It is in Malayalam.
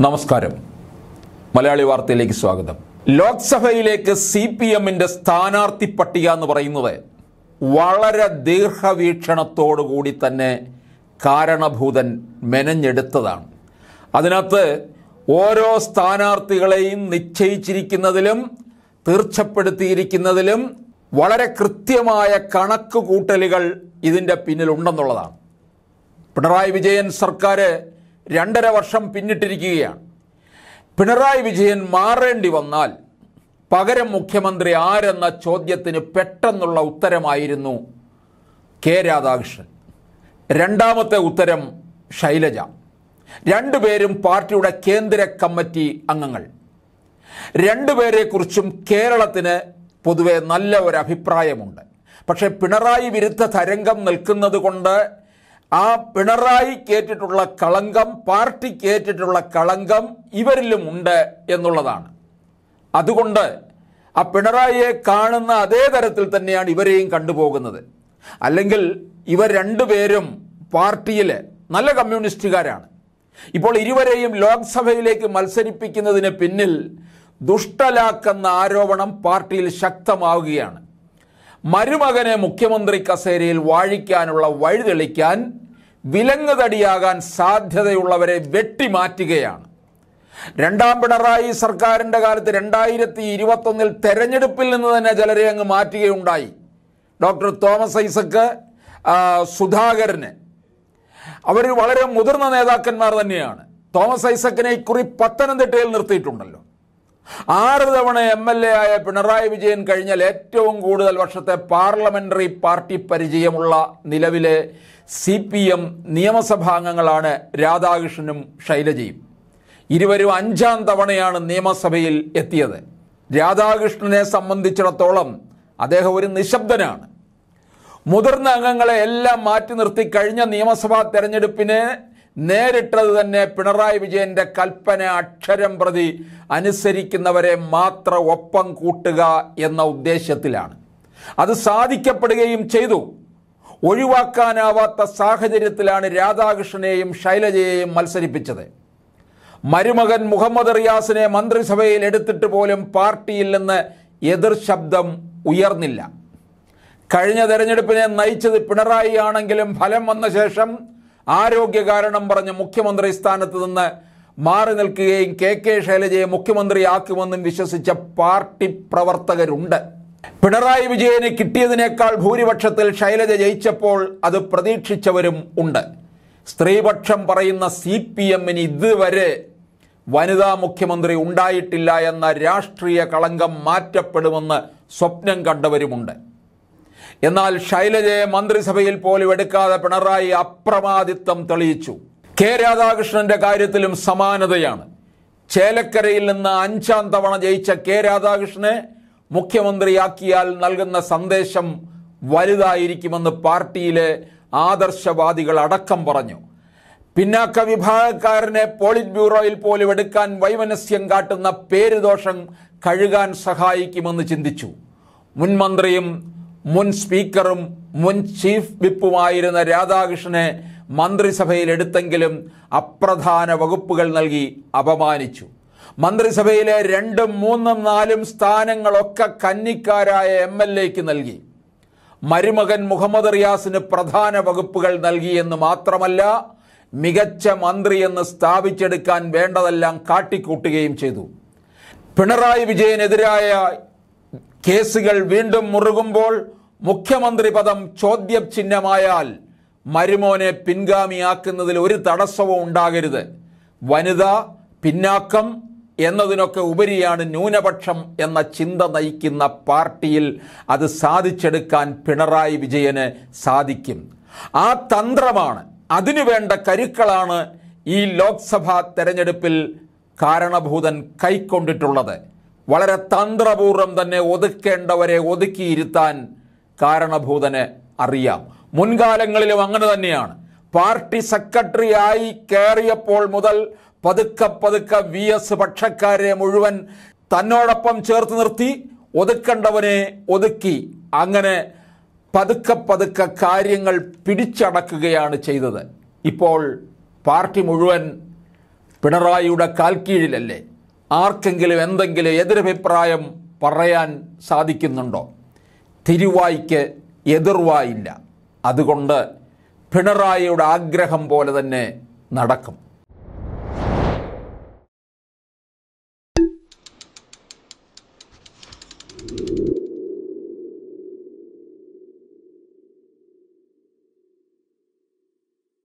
നമസ്കാരം. മലയാളി വാർത്തയിലേക്ക് സ്വാഗതം. ലോക്സഭയിലേക്ക് CPMന്റെ സ്ഥാനാർത്ഥി പട്ടിക എന്ന് പറയുന്നത് വളരെ ദീർഘവീക്ഷണത്തോടുകൂടി തന്നെ കാരണഭൂതൻ മെനഞ്ഞെടുത്തതാണ്. അതിനകത്ത് ഓരോ സ്ഥാനാർത്ഥികളെയും നിശ്ചയിച്ചിരിക്കുന്നതിലും തീർച്ചപ്പെടുത്തിയിരിക്കുന്നതിലും വളരെ കൃത്യമായ കണക്കുകൂട്ടലുകൾ ഇതിൻ്റെ പിന്നിലുണ്ടെന്നുള്ളതാണ്. പിണറായി വിജയൻ സർക്കാർ 2.5 വർഷം പിന്നിട്ടിരിക്കുകയാണ്. പിണറായി വിജയൻ മാറേണ്ടി വന്നാൽ പകരം മുഖ്യമന്ത്രി ആരെന്ന ചോദ്യത്തിന് പെട്ടെന്നുള്ള ഉത്തരമായിരുന്നു കെ രാധാകൃഷ്ണൻ. രണ്ടാമത്തെ ഉത്തരം ശൈലജ. രണ്ടുപേരും പാർട്ടിയുടെ കേന്ദ്ര കമ്മിറ്റി അംഗങ്ങൾ. രണ്ടുപേരെക്കുറിച്ചും കേരളത്തിന് പൊതുവെ നല്ല ഒരു അഭിപ്രായമുണ്ട്. പക്ഷേ പിണറായി വിരുദ്ധ തരംഗം നിൽക്കുന്നത് കൊണ്ട് ആ പിണറായി കേറ്റിട്ടുള്ള കളങ്കം, പാർട്ടി കേറ്റിട്ടുള്ള കളങ്കം ഇവരിലും ഉണ്ട് എന്നുള്ളതാണ്. അതുകൊണ്ട് ആ പിണറായിയെ കാണുന്ന അതേ തരത്തിൽ തന്നെയാണ് ഇവരെയും കണ്ടുപോകുന്നത്. അല്ലെങ്കിൽ ഇവർ രണ്ടുപേരും പാർട്ടിയിൽ നല്ല കമ്മ്യൂണിസ്റ്റുകാരാണ്. ഇപ്പോൾ ഇരുവരെയും ലോക്സഭയിലേക്ക് മത്സരിപ്പിക്കുന്നതിന് പിന്നിൽ ദുഷ്ടലാക്കെന്ന ആരോപണം പാർട്ടിയിൽ ശക്തമാവുകയാണ്. മരുമകനെ മുഖ്യമന്ത്രി കസേരയിൽ വാഴിക്കാനുള്ള വഴി തെളിക്കാൻ വിലങ്ങുതടിയാകാൻ സാധ്യതയുള്ളവരെ വെട്ടിമാറ്റുകയാണ്. രണ്ടാം പിണറായി സർക്കാരിൻ്റെ കാലത്ത് 2021 തെരഞ്ഞെടുപ്പിൽ നിന്ന് തന്നെ ചിലരെ അങ്ങ് മാറ്റുകയുണ്ടായി. ഡോക്ടർ തോമസ് ഐസക്ക്, സുധാകരന്, അവർ വളരെ മുതിർന്ന നേതാക്കന്മാർ തന്നെയാണ്. തോമസ് ഐസക്കിനെ ഇക്കുറി പത്തനംതിട്ടയിൽ നിർത്തിയിട്ടുണ്ടല്ലോ. 6 തവണ MLA ആയ പിണറായി വിജയൻ കഴിഞ്ഞാൽ ഏറ്റവും കൂടുതൽ വർഷത്തെ പാർലമെന്ററി പാർട്ടി പരിചയമുള്ള നിലവിലെ CPM നിയമസഭാംഗങ്ങളാണ് രാധാകൃഷ്ണനും ശൈലജയും. ഇരുവരും 5ാം തവണയാണ് നിയമസഭയിൽ എത്തിയത്. രാധാകൃഷ്ണനെ സംബന്ധിച്ചിടത്തോളം അദ്ദേഹം ഒരു നിശബ്ദനാണ്. മുതിർന്ന അംഗങ്ങളെ എല്ലാം മാറ്റി നിർത്തി കഴിഞ്ഞ നിയമസഭാ തെരഞ്ഞെടുപ്പിന് നേരിട്ടത് തന്നെ പിണറായി വിജയന്റെ കൽപ്പന അക്ഷരം പ്രതി അനുസരിക്കുന്നവരെ മാത്രം ഒപ്പം കൂട്ടുക എന്ന ഉദ്ദേശ്യത്തിലാണ്. അത് സാധിക്കപ്പെടുകയും ചെയ്തു. ഒഴിവാക്കാനാവാത്ത സാഹചര്യത്തിലാണ് രാധാകൃഷ്ണനെയും ശൈലജയെയും മത്സരിപ്പിച്ചത്. മരുമകൻ മുഹമ്മദ് റിയാസിനെ മന്ത്രിസഭയിൽ എടുത്തിട്ട് പോലും പാർട്ടിയിൽ നിന്ന് എതിർ ശബ്ദം ഉയർന്നില്ല. കഴിഞ്ഞ തെരഞ്ഞെടുപ്പിനെ നയിച്ചത് പിണറായി ആണെങ്കിലും ഫലം വന്ന ശേഷം ആരോഗ്യ കാരണം പറഞ്ഞ് മുഖ്യമന്ത്രി സ്ഥാനത്ത് നിന്ന് മാറി നിൽക്കുകയും KK ശൈലജയെ മുഖ്യമന്ത്രിയാക്കുമെന്നും വിശ്വസിച്ച പാർട്ടി പ്രവർത്തകരുണ്ട്. പിണറായി വിജയന് കിട്ടിയതിനേക്കാൾ ഭൂരിപക്ഷത്തിൽ ശൈലജ ജയിച്ചപ്പോൾ അത് പ്രതീക്ഷിച്ചവരും ഉണ്ട്. സ്ത്രീപക്ഷം പറയുന്ന CPMന് ഇതുവരെ വനിതാ മുഖ്യമന്ത്രി ഉണ്ടായിട്ടില്ല എന്ന രാഷ്ട്രീയ കളങ്കം മാറ്റപ്പെടുമെന്ന് സ്വപ്നം കണ്ടവരുമുണ്ട്. എന്നാൽ ശൈലജയെ മന്ത്രിസഭയിൽ പോലും എടുക്കാതെ പിണറായി അപ്രമാദിത്വം തെളിയിച്ചു. കെ രാധാകൃഷ്ണന്റെ കാര്യത്തിലും സമാനതയാണ്. ചേലക്കരയിൽ നിന്ന് 5ാം തവണ ജയിച്ച കെ രാധാകൃഷ്ണനെ മുഖ്യമന്ത്രിയാക്കിയാൽ നൽകുന്ന സന്ദേശം വലുതായിരിക്കുമെന്ന് പാർട്ടിയിലെ ആദർശവാദികൾ അടക്കം പറഞ്ഞു. പിന്നാക്ക വിഭാഗക്കാരനെ പോളിറ്റ് ബ്യൂറോയിൽ പോലും എടുക്കാൻ വൈമനസ്യം കാട്ടുന്ന പേരുദോഷം കഴുകാൻ സഹായിക്കുമെന്ന് ചിന്തിച്ചു. മുൻ മന്ത്രിയും മുൻ സ്പീക്കറും മുൻ ചീഫ് വിപ്പുമായിരുന്ന രാധാകൃഷ്ണനെ മന്ത്രിസഭയിൽ എടുത്തെങ്കിലും അപ്രധാന വകുപ്പുകൾ നൽകി അപമാനിച്ചു. മന്ത്രിസഭയിലെ 2, 3, 4 സ്ഥാനങ്ങളൊക്കെ കന്നിക്കാരായ MLAക്ക് നൽകി. മരുമകൻ മുഹമ്മദ് റിയാസിന് പ്രധാന വകുപ്പുകൾ നൽകിയെന്ന് മാത്രമല്ല, മികച്ച മന്ത്രിയെന്ന് സ്ഥാപിച്ചെടുക്കാൻ വേണ്ടതെല്ലാം കാട്ടിക്കൂട്ടുകയും ചെയ്തു. പിണറായി വിജയനെതിരായ കേസുകൾ വീണ്ടും മുറുകുമ്പോൾ മുഖ്യമന്ത്രി പദം ചോദ്യചിഹ്നമായാൽ മരുമോനെ പിൻഗാമിയാക്കുന്നതിൽ ഒരു തടസ്സവും ഉണ്ടാകരുത്. വനിത, പിന്നാക്കം എന്നതിനൊക്കെ ഉപരിയാണ് ന്യൂനപക്ഷം എന്ന ചിന്ത നയിക്കുന്ന പാർട്ടിയിൽ അത് സാധിച്ചെടുക്കാൻ പിണറായി വിജയന് സാധിക്കും. ആ തന്ത്രമാണ്, അതിനുവേണ്ട കരുക്കളാണ് ഈ ലോക്സഭാ തെരഞ്ഞെടുപ്പിൽ കാരണഭൂതൻ കൈക്കൊണ്ടിട്ടുള്ളത്. വളരെ തന്ത്രപൂർവ്വം തന്നെ ഒതുക്കേണ്ടവരെ ഒതുക്കിയിരുത്താൻ കാരണഭൂതന് അറിയാം. മുൻകാലങ്ങളിലും അങ്ങനെ തന്നെയാണ്. പാർട്ടി സെക്രട്ടറി ആയി കയറിയപ്പോൾ മുതൽ പതുക്കെ VS പക്ഷക്കാരെ മുഴുവൻ തന്നോടൊപ്പം ചേർത്ത് നിർത്തി ഒതുക്കേണ്ടവനെ ഒതുക്കി. അങ്ങനെ പതുക്കെ കാര്യങ്ങൾ പിടിച്ചടക്കുകയാണ് ചെയ്തത്. ഇപ്പോൾ പാർട്ടി മുഴുവൻ പിണറായിയുടെ കാൽക്കീഴിലല്ലേ? ആർക്കെങ്കിലും എന്തെങ്കിലും എതിരഭിപ്രായം പറയാൻ സാധിക്കുന്നുണ്ടോ? തിരുവായ്ക്ക് എതിർവായില്ല. അതുകൊണ്ട് പിണറായിയുടെ ആഗ്രഹം പോലെ തന്നെ നടക്കും.